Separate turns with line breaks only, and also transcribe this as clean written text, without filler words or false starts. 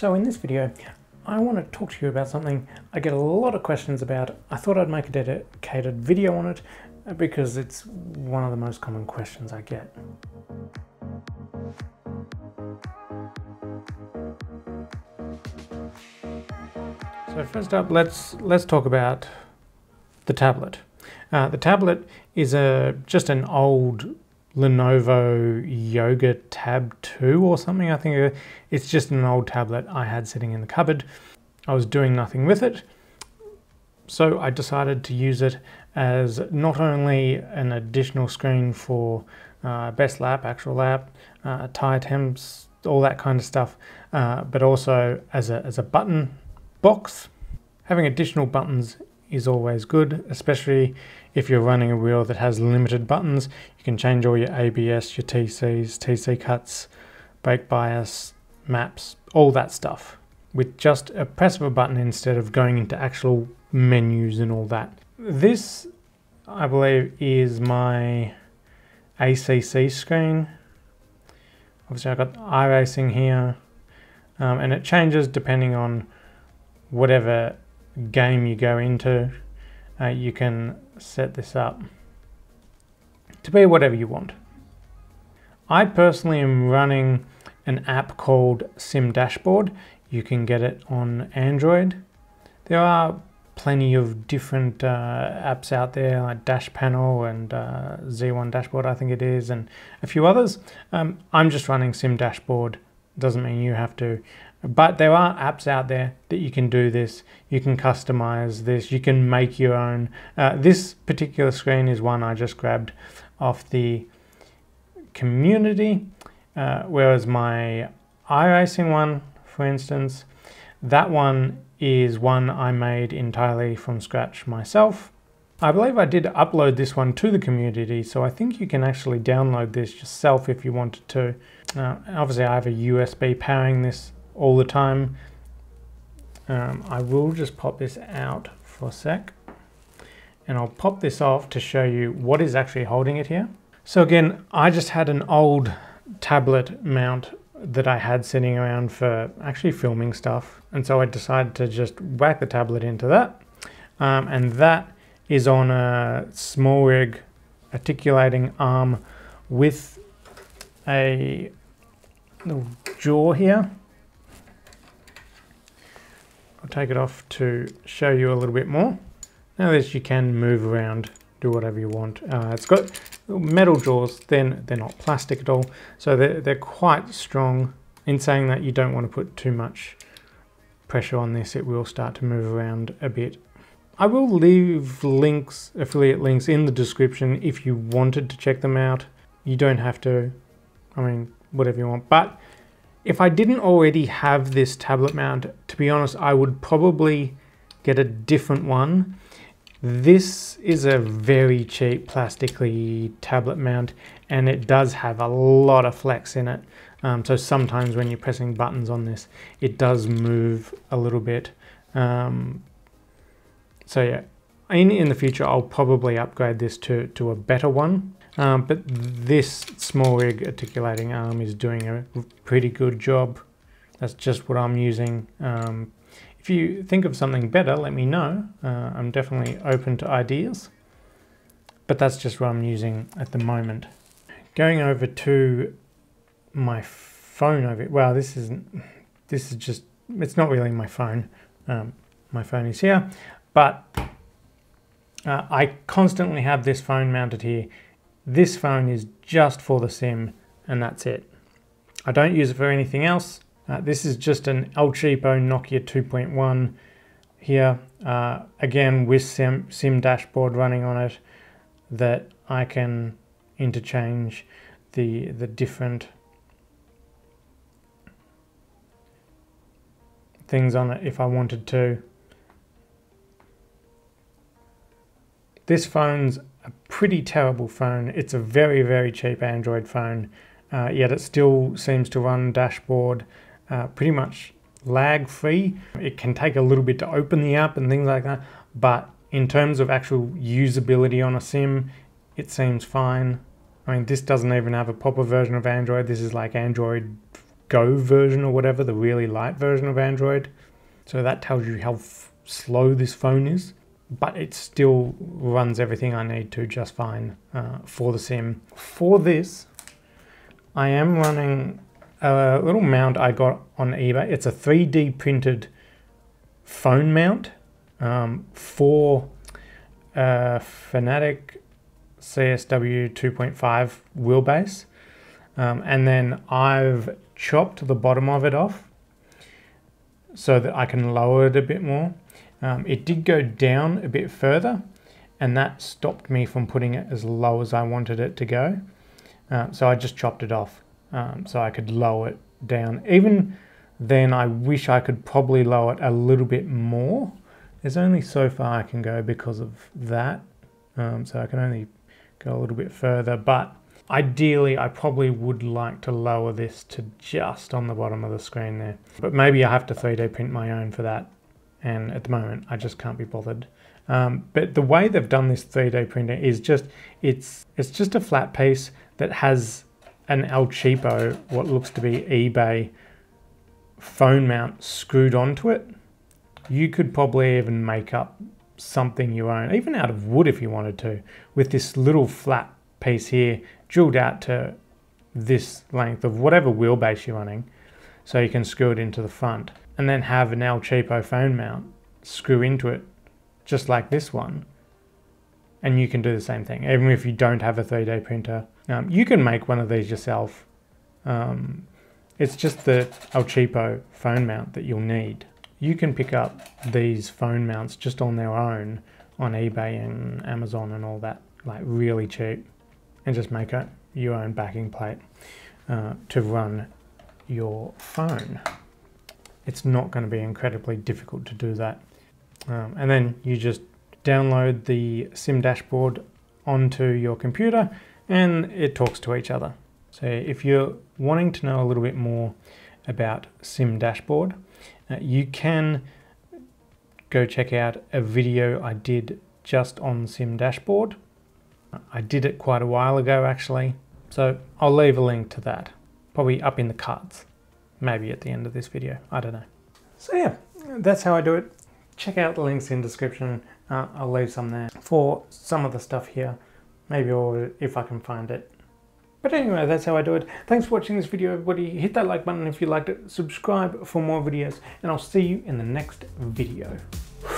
So in this video, I want to talk to you about something I get a lot of questions about. I thought I'd make a dedicated video on it because it's one of the most common questions I get. So first up, let's talk about the tablet. The tablet is just an old Lenovo Yoga Tab 2 or something. I think it's just an old tablet I had sitting in the cupboard. I was doing nothing with it, so I decided to use it as not only an additional screen for best lap, actual lap, tie attempts, all that kind of stuff, but also as a button box. Having additional buttons is always good, especially if you're running a wheel that has limited buttons. You can change all your ABS, your TCs, TC cuts, brake bias, maps, all that stuff with just a press of a button instead of going into actual menus and all that. This, I believe, is my ACC screen. Obviously I've got iRacing here, and it changes depending on whatever game you go into. You can set this up to be whatever you want. I personally am running an app called Sim Dashboard. You can get it on Android. There are plenty of different apps out there like Dash Panel and Z1 Dashboard, I think it is, and a few others. I'm just running Sim Dashboard. Doesn't mean you have to. But there are apps out there that you can do this. You can customize this. You can make your own. This particular screen is one I just grabbed off the community, whereas my iRacing one, for instance, that one is one I made entirely from scratch myself. I believe I did upload this one to the community, so I think you can actually download this yourself if you wanted to. Obviously I have a USB powering this all the time. I will just pop this out for a sec, and I'll pop this off to show you what is actually holding it here. So again, I just had an old tablet mount that I had sitting around for actually filming stuff, and so I decided to just whack the tablet into that, and that is on a small rig articulating arm with a little jaw here. I'll take it off to show you a little bit more. Now this, you can move around, do whatever you want. It's got metal jaws, they're not plastic at all, so they're quite strong. In saying that, you don't want to put too much pressure on this, it will start to move around a bit. I will leave links, affiliate links, in the description if you wanted to check them out. You don't have to, I mean, whatever you want. But if I didn't already have this tablet mount, to be honest, I would probably get a different one. This is a very cheap plastically tablet mount, and it does have a lot of flex in it. So sometimes when you're pressing buttons on this, it does move a little bit. So yeah, in the future, I'll probably upgrade this to a better one. But this small rig articulating arm is doing a pretty good job. That's just what I'm using. If you think of something better, let me know. I'm definitely open to ideas. But that's just what I'm using at the moment. Going over to my phone over it. Well, this is just, it's not really my phone. My phone is here, but I constantly have this phone mounted here. This phone is just for the sim, and that's it. I don't use it for anything else. This is just an El Cheapo Nokia 2.1 here, again with sim dashboard running on it, that I can interchange the different things on it if I wanted to. This phone's a pretty terrible phone. It's a very, very cheap Android phone, yet it still seems to run dashboard pretty much lag free. It can take a little bit to open the app and things like that, but in terms of actual usability on a sim, it seems fine. I mean, this doesn't even have a proper version of Android. This is like Android Go version or whatever, the really light version of Android. So that tells you how slow this phone is, but it still runs everything I need to just fine for the sim. For this, I am running a little mount I got on eBay. It's a 3D printed phone mount for Fanatic CSW 2.5 wheelbase. And then I've chopped the bottom of it off so that I can lower it a bit more. It did go down a bit further, and that stopped me from putting it as low as I wanted it to go. So I just chopped it off so I could lower it down. Even then, I wish I could probably lower it a little bit more. There's only so far I can go because of that. So I can only go a little bit further, but ideally I probably would like to lower this to just on the bottom of the screen there. But maybe I have to 3D print my own for that. And at the moment, I just can't be bothered. But the way they've done this 3D printer is just, it's just a flat piece that has an El Cheapo, what looks to be eBay phone mount screwed onto it. You could probably even make up something you own, even out of wood if you wanted to, with this little flat piece here, drilled out to this length of whatever wheelbase you're running, so you can screw it into the front, and then have an El Cheapo phone mount screw into it, just like this one, and you can do the same thing, even if you don't have a 3D printer. You can make one of these yourself. It's just the El Cheapo phone mount that you'll need. You can pick up these phone mounts just on their own on eBay and Amazon and all that, like really cheap, and just make your own backing plate to run your phone. It's not going to be incredibly difficult to do that. And then you just download the sim dashboard onto your computer and it talks to each other. So if you're wanting to know a little bit more about sim dashboard, you can go check out a video I did just on sim dashboard. I did it quite a while ago actually, so I'll leave a link to that, probably up in the cards, maybe at the end of this video, I don't know. So yeah, that's how I do it. Check out the links in the description. I'll leave some there for some of the stuff here, maybe, or if I can find it. But anyway, that's how I do it. Thanks for watching this video, everybody. Hit that like button if you liked it, subscribe for more videos, and I'll see you in the next video.